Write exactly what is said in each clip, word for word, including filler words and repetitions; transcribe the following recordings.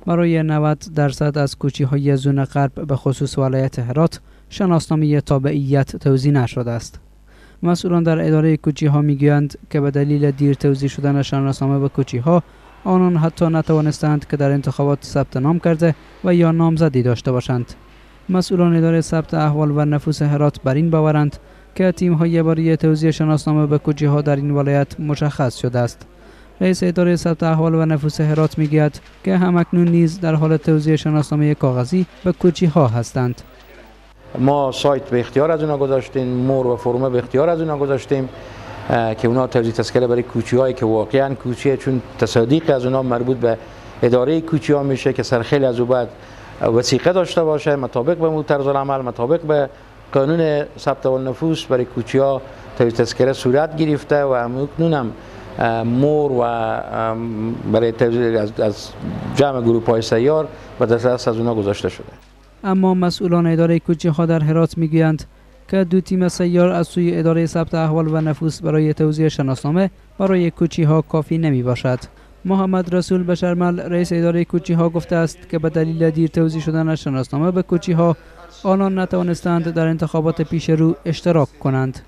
برای نود درصد از کوچی‌های زون غرب به خصوص ولایت هرات شناسنامه تابعیت توزیع نشده است. مسئولان در اداره کوچی‌ها میگویند که به دلیل دیر توزیع شدن شناسنامه به کوچی‌ها آنان حتی نتوانستند که در انتخابات ثبت نام کرده و یا نامزدی داشته باشند. مسئولان اداره ثبت احوال و نفوس هرات بر این باورند که تیم‌های برای توزیع شناسنامه به کوچی‌ها در این ولایت مشخص شده است. رئیس اداره ثبت احوال و نفوس هرات میگوید که همکنون نیز در حال توزیع شناسنامه کاغذی به کوچی‌ها هستند. ما سایت به اختیار از اونا گذاشتیم، مور و فرمه به اختیار از اونا گذاشتیم که اونا توزیع تذکره برای کوچی‌هایی که واقعاً کوچیه، چون تصادیق از اونا مربوط به اداره کوچی‌ها میشه که سرخیل از او بعد وثیقه داشته باشه مطابق به طرز العمل، مطابق به قانون ثبت النفوس برای کوچی‌ها توزیع تذکره صورت گرفته و همکنون هم مور و برای توزیع از, از جمع گروه‌های سیار به دست از اونا گذاشته شده. اما مسئولان اداره کوچی‌ها در هرات میگویند که دو تیم سیار از سوی اداره ثبت احوال و نفوس برای توزیع شناسنامه برای کوچی‌ها کافی نمی باشد. محمد رسول بشرمل رئیس اداره کوچی‌ها گفته است که به دلیل دیر توزیع شدن شناسنامه به کوچی‌ها آنان نتوانستند در انتخابات پیش رو اشتراک کنند.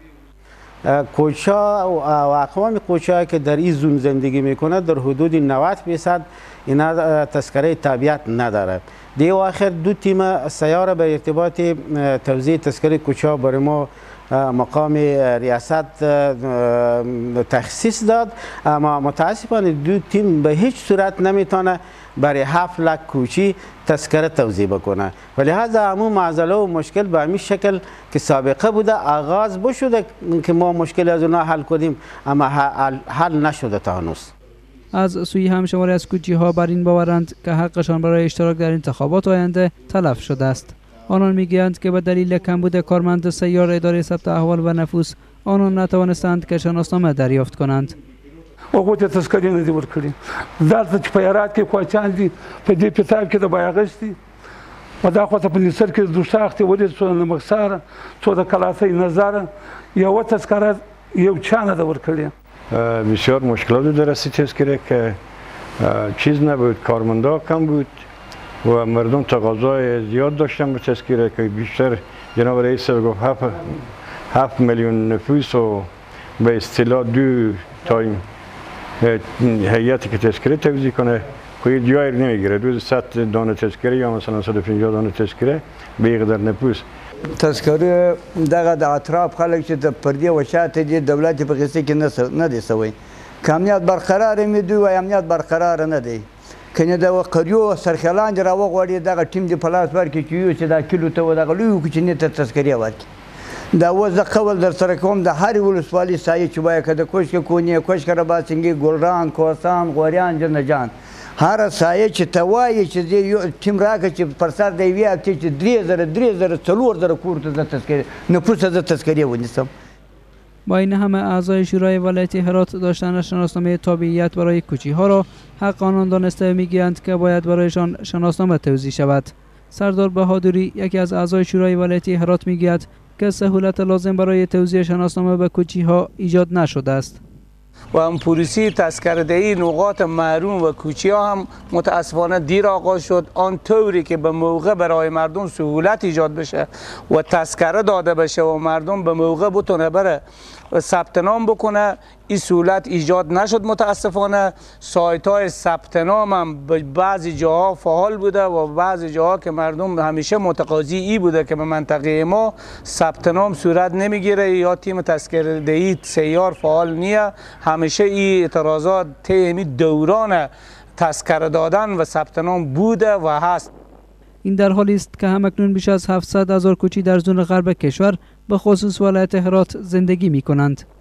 کوچا و اقوام کوچا که در این زون زندگی میکنه در حدود نود درصد اینا تذکره تابعیت نداره. دی آخر دو تیم سیاره به ارتباط توزیع تذکره کوچا برای ما مقام ریاست تخصیص داد، اما متاسفانه دو تیم به هیچ صورت نمیتونه برای هفت لک کوچی تذکره توزیع بکنه و لحاظا همون معضله و مشکل به همین شکل که سابقه بوده آغاز بشده که ما مشکل از اونها حل کنیم اما حل نشده تا هنوز. از سوی همشماری از کوچی‌ها بر این باورند که حقشان برای اشتراک در انتخابات آینده تلف شده است. آنان میگویند که به دلیل کمبود کارمند سیار اداره ثبت احوال و نفوس آنان نتوانستند که شناسنامه دریافت کنند. وقت تذکره ندی ورکړي دلته چې په هرات کې کوچیان دي په دې پتاب کې د بیاغش دي و دا خو ته په نصر کې د شاختي ولې څو د مکسار څو د کلاسې نظر یو تذکره یو چانه د ورکړي. بسیار مشکلات در رسی تذکره که چیز نبود، کارمندا کم بود و مردم تقاضای زیاد داشتن به تذکره که بیشتر جناب رئیس گفت هفت هفت میلیون نفوس و به اصطلاح دو تایم هیئتی که تذکره توزیع کنه که جای نمیگیره. روز صد دانه تذکره یا مثلا صد و پنجاه دانه تذکره به یقدر نفوس. تذکره دغه د اطراف خلک چې د پردې و شاته دي دولت په قصه کې نه دي سوی که امنیت برقرار می دوی و امنیت برقرار نه دی کنه د قریو سرخلان را وغوړي دغه ټیم دی پلاس ورکړي چې یو چې دا کیلو ته دغه لوی کوچنی ته تذکره ورکړي. دا وز قول در سره کوم د هر ولسوالۍ سایه چې وای کده کوش کې کونی کوش کړه باسنګي ګلران کوسان غوریان جنجان هر سایه چې توای چې یو ټیم راکړي چې پر سر دی وی چې درې زره درې زره څلور زره کور ته تذکره نفوس از تذکره ونیسم. با این همه اعضای شورای ولایت هرات داشتن شناسنامه تابعیت برای کوچی‌ها را حق آنان دانسته میگویند که باید برایشان شناسنامه توزیع شود. سردار بهادری یکی از اعضای شورای ولایت هرات میگوید که سهولت لازم برای توزیع شناسنامه به کوچی‌ها ایجاد نشده است. و هم پلیسی تذکره دهی نقاط محروم و کوچی‌ها هم متاسفانه دیر آغاز شد، آن طوری که به موقع برای مردم سهولت ایجاد بشه و تذکره داده بشه و مردم به موقع بتونه بره ثبت نام بکنه. این سهولت ایجاد نشد متاسفانه. سایت های ثبت نام هم به بعضی جاها فعال بوده و بعضی جاها که مردم همیشه متقاضی ای بوده که به منطقه ما ثبت نام صورت نمیگیره یا تیم تذکره دهی سیار فعال نیه. همیشه این اعتراضات طی دوران تذکره دادن و ثبت نام بوده و هست. این در حالی است که همکنون بیش از هفتصد هزار کوچی در زون غرب کشور به خصوص ولایت هرات زندگی می کنند.